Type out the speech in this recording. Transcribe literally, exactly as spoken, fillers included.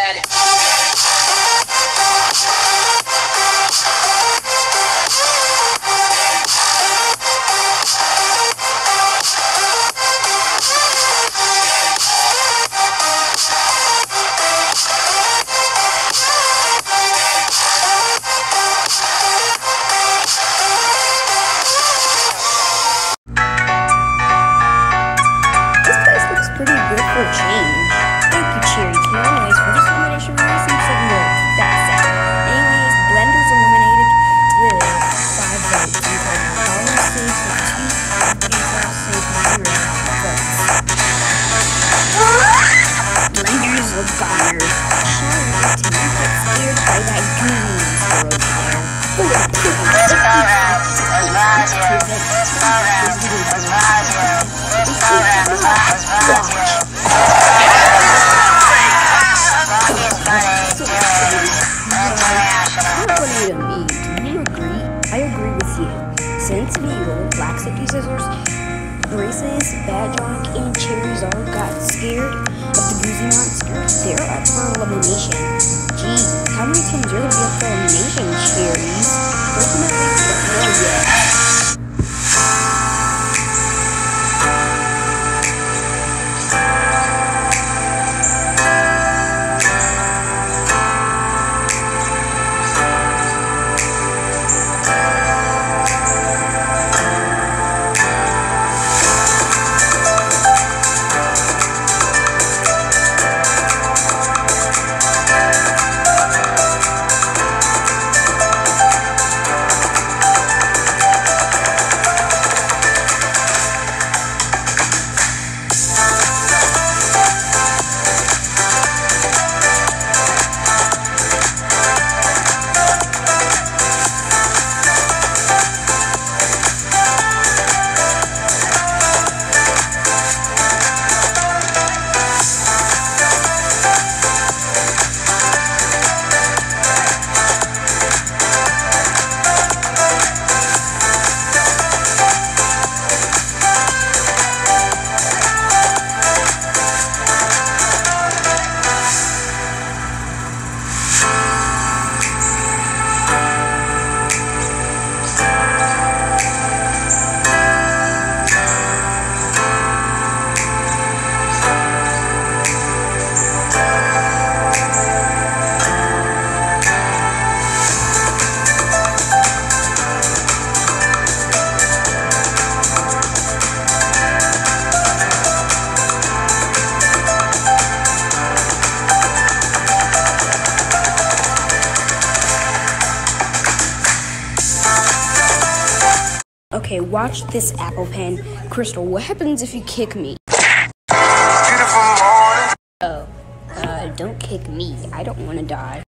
head. Pretty good for a change. Thank you, Cherry King. Anyways, for this elimination racing segment, that's it. Anyways, Blender's eliminated with five votes. You have Colin safe with two, Utah safe with zero votes. Blender's a goner. Cherry, did you get scared by that goon over there? Look at This program is brought to you. This program is brought to you. This program is brought to you. Rocky's funny, doing international. Funny to me. Do you agree? I agree with you. Since Beagle, Black Safety Scissors, Braces, Badjock, and Cherries all got scared of the Goozy Monster, they're up for elimination. Gee, how many times you're gonna be up for elimination, Cherries? Definitely don't know yet. Okay, watch this apple pen. Crystal, what happens if you kick me? Oh, uh, don't kick me. I don't want to die.